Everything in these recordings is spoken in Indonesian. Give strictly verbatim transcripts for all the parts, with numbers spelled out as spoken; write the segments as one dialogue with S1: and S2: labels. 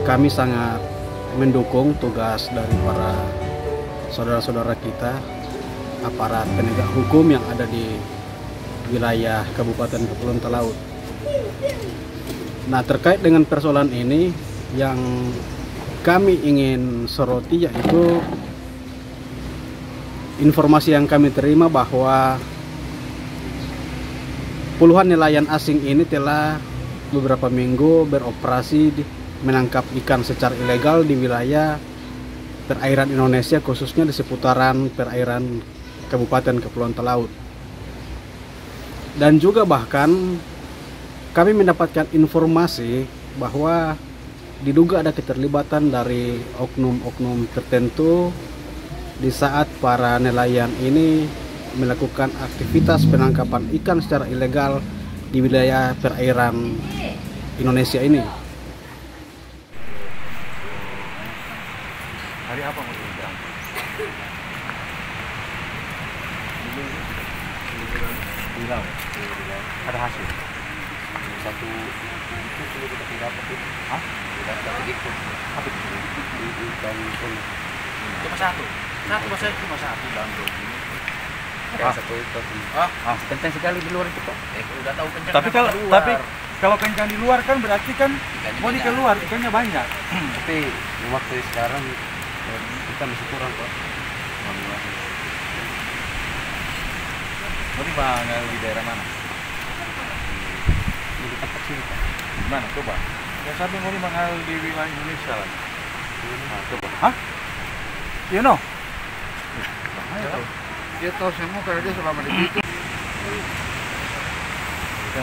S1: kami sangat mendukung tugas dari para saudara-saudara kita, aparat penegak hukum yang ada di wilayah Kabupaten Kepulauan Talaut. Nah, terkait dengan persoalan ini yang kami ingin soroti yaitu informasi yang kami terima bahwa puluhan nelayan asing ini telah beberapa minggu beroperasi di, menangkap ikan secara ilegal di wilayah perairan Indonesia, khususnya di seputaran perairan Kabupaten Kepulauan Talaut. Dan juga bahkan kami mendapatkan informasi bahwa diduga ada keterlibatan dari oknum-oknum tertentu di saat para nelayan ini melakukan aktivitas penangkapan ikan secara ilegal di wilayah perairan Indonesia ini.
S2: Hari apa mau dibilang? Bilang, ada hasil. Satu itu sudah kita tidak dapat itu. Hah? Tidak dapat itu. Apa itu? Itu dan pun. Cuma satu. Satu masa cuma satu dan ini. Ada ah. satu itu. Ah, ah, kencang sekali di luar itu kok. Eh, udah tahu kencang. Tapi kalau tapi kalau kencang di luar kan berarti kan mau di keluar ikannya banyak. Tapi waktu sekarang kita masih kurang kok. Mau di mana, di daerah mana? Di tempat sini Pak. Mana? Coba. Ya sabi mau di mahal di wilayah Indonesia lah. Nah, coba. Hah? You know? Bahaya tahu. Dia tahu semua karena dia selama di situ. Dan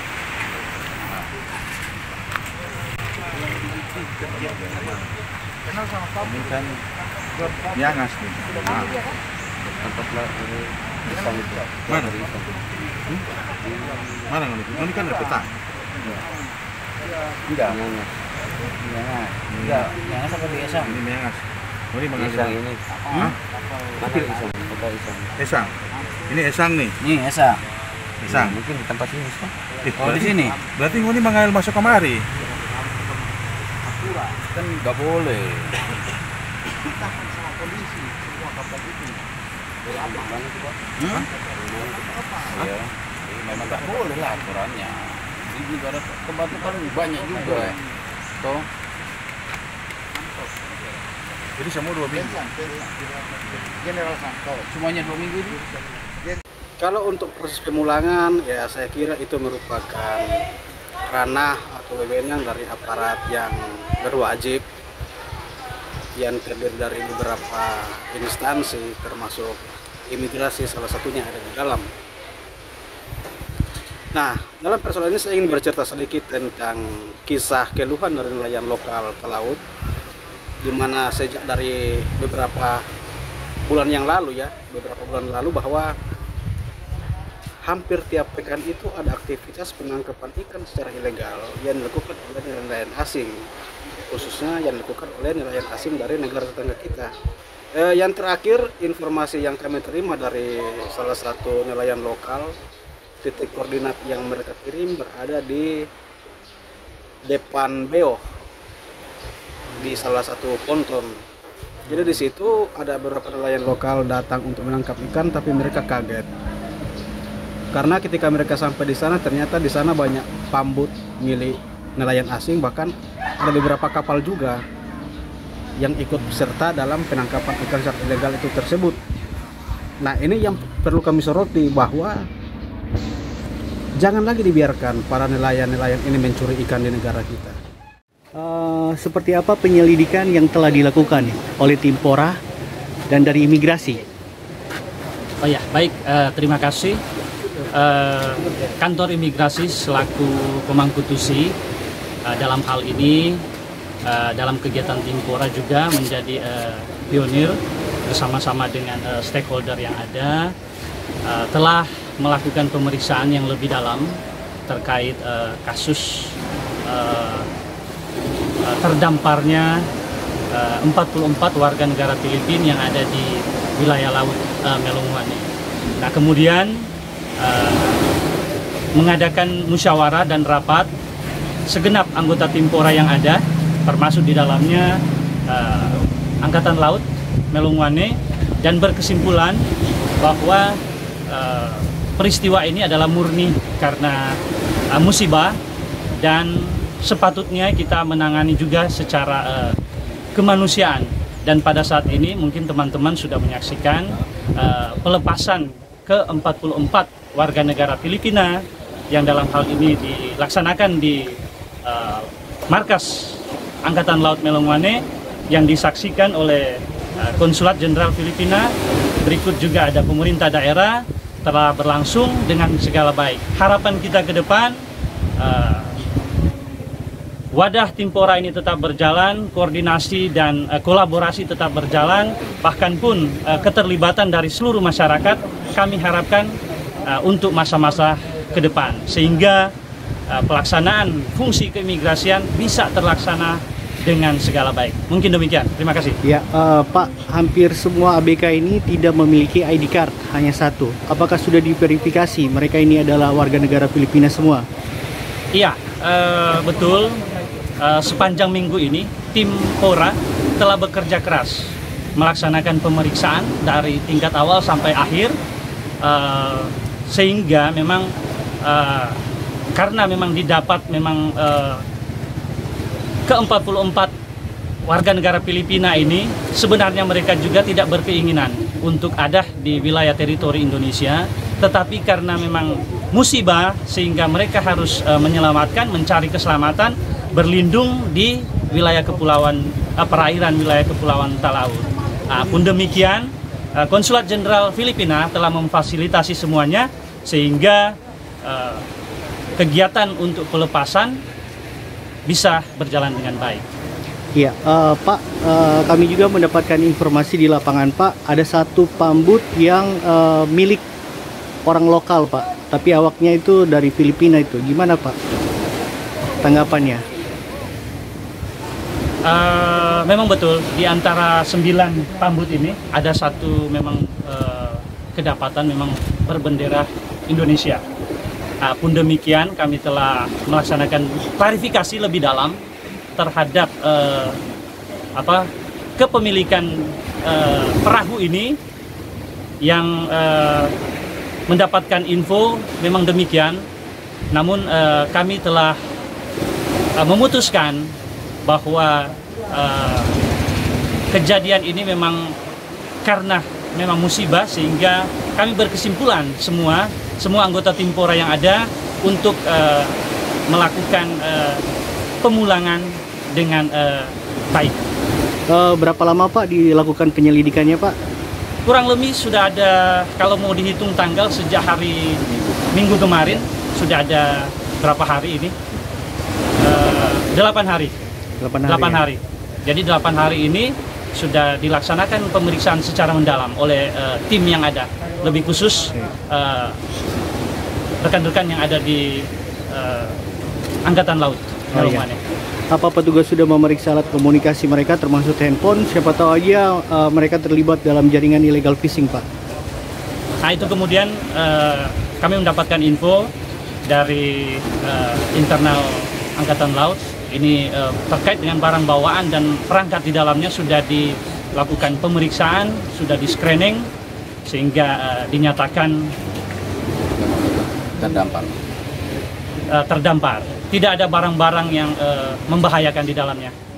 S2: kenal sama kamu? Ini kan Miangas nih. Tempat lah ini. Mana? Hmm? Mana ini? Oh, ini kan ada peta. Enggak. Miangas. Miangas. Enggak. Miangas apa biasa? Ini Miangas. Oh, ini Miangas ini. Hah? Apa Isang? Apa Isang? Esang. Ini Esang nih. Nih Esang. Esang. Mungkin di tempat sini. Eh, oh, di sini. Berarti ini mangail masuk kemari. Kan nggak boleh. Ditahan sama polisi semua kapal itu. Berapa banget Pak? Hmm? Ya, memang nggak boleh lah aturannya. Di negara tempat itu kan banyak juga. Toh. Jadi semua dua minggu. General Santo. Semuanya dua minggu itu.
S1: Kalau untuk proses pemulangan, ya saya kira itu merupakan ranah atau wewenang dari aparat yang berwajib yang terdiri dari beberapa instansi termasuk imigrasi salah satunya ada di dalam. Nah, dalam persoalan ini saya ingin bercerita sedikit tentang kisah keluhan dari nelayan lokal pelaut, di mana sejak dari beberapa bulan yang lalu ya, beberapa bulan lalu bahwa hampir tiap pekan itu ada aktivitas penangkapan ikan secara ilegal yang dilakukan oleh nelayan asing, khususnya yang dilakukan oleh nelayan asing dari negara tetangga kita. Eh, yang terakhir, informasi yang kami terima dari salah satu nelayan lokal, titik koordinat yang mereka kirim berada di depan beo di salah satu ponton. Jadi di situ ada beberapa nelayan lokal datang untuk menangkap ikan, tapi mereka kaget. Karena ketika mereka sampai di sana, ternyata di sana banyak pambut milik nelayan asing, bahkan ada beberapa kapal juga yang ikut serta dalam penangkapan ikan secara ilegal itu tersebut. Nah, ini yang perlu kami soroti, bahwa jangan lagi dibiarkan para nelayan-nelayan ini mencuri ikan di negara kita.
S3: Uh, seperti apa penyelidikan yang telah dilakukan oleh tim Pora dan dari imigrasi?
S4: Oh ya, baik, uh, terima kasih. Uh, kantor imigrasi selaku pemangku tusi uh, dalam hal ini uh, dalam kegiatan tim Pora juga menjadi uh, pionir bersama-sama dengan uh, stakeholder yang ada, uh, telah melakukan pemeriksaan yang lebih dalam terkait uh, kasus uh, uh, terdamparnya uh, empat puluh empat warga negara Filipina yang ada di wilayah laut uh, Melonguane. Nah, kemudian Uh, mengadakan musyawarah dan rapat segenap anggota tim Pora yang ada termasuk di dalamnya uh, Angkatan Laut Melongwane, dan berkesimpulan bahwa uh, peristiwa ini adalah murni karena uh, musibah, dan sepatutnya kita menangani juga secara uh, kemanusiaan. Dan pada saat ini mungkin teman-teman sudah menyaksikan uh, pelepasan ke empat puluh empat warga negara Filipina yang dalam hal ini dilaksanakan di uh, markas Angkatan Laut Melongwane yang disaksikan oleh uh, Konsulat Jenderal Filipina. Berikut juga ada pemerintah daerah, telah berlangsung dengan segala baik. Harapan kita ke depan, uh, wadah Timpora ini tetap berjalan, koordinasi dan uh, kolaborasi tetap berjalan, bahkan pun uh, keterlibatan dari seluruh masyarakat kami harapkan uh, untuk masa-masa ke depan, sehingga uh, pelaksanaan fungsi keimigrasian bisa terlaksana dengan segala baik. Mungkin demikian. Terima kasih.
S3: Ya, uh, Pak, hampir semua A B K ini tidak memiliki I D card, hanya satu. Apakah sudah diverifikasi mereka ini adalah warga negara Filipina semua?
S4: Iya, uh, betul. Uh, sepanjang minggu ini, tim Pora telah bekerja keras melaksanakan pemeriksaan dari tingkat awal sampai akhir, uh, sehingga memang uh, karena memang didapat memang uh, ke empat puluh empat warga negara Filipina ini sebenarnya mereka juga tidak berkeinginan untuk ada di wilayah teritori Indonesia, tetapi karena memang musibah sehingga mereka harus uh, menyelamatkan, mencari keselamatan, berlindung di wilayah kepulauan uh, perairan wilayah kepulauan Talaut. Nah, pun demikian, uh, Konsulat Jenderal Filipina telah memfasilitasi semuanya sehingga uh, kegiatan untuk pelepasan bisa berjalan dengan baik.
S3: Iya, uh, Pak, uh, kami juga mendapatkan informasi di lapangan, Pak, ada satu pambut yang uh, milik orang lokal, Pak, tapi awaknya itu dari Filipina itu. Gimana, Pak, tanggapannya?
S4: Uh, memang betul, di antara sembilan pambut ini ada satu memang uh, kedapatan memang berbendera Indonesia. Uh, pun demikian kami telah melaksanakan klarifikasi lebih dalam terhadap uh, apa kepemilikan uh, perahu ini yang uh, mendapatkan info memang demikian. Namun uh, kami telah uh, memutuskan bahwa uh, kejadian ini memang karena memang musibah, sehingga kami berkesimpulan semua semua anggota Timpora yang ada untuk uh, melakukan uh, pemulangan dengan uh, baik.
S3: Uh, berapa lama, Pak, dilakukan penyelidikannya, Pak?
S4: Kurang lebih sudah ada, kalau mau dihitung tanggal, sejak hari Minggu kemarin sudah ada berapa hari ini? Uh, delapan hari.
S3: Delapan hari.
S4: Delapan
S3: ya?
S4: hari. Jadi delapan hari ini sudah dilaksanakan pemeriksaan secara mendalam oleh uh, tim yang ada, lebih khusus rekan-rekan uh, yang ada di uh, Angkatan Laut Melongwane.
S3: Oh, iya. Apa petugas sudah memeriksa alat komunikasi mereka termasuk handphone? Siapa tahu aja uh, mereka terlibat dalam jaringan illegal fishing, Pak.
S4: Nah, itu kemudian uh, kami mendapatkan info dari uh, internal Angkatan Laut. Ini uh, terkait dengan barang bawaan dan perangkat di dalamnya sudah dilakukan pemeriksaan, sudah di screening, sehingga uh, dinyatakan
S2: terdampar.
S4: Uh, terdampar. Tidak ada barang-barang yang uh, membahayakan di dalamnya.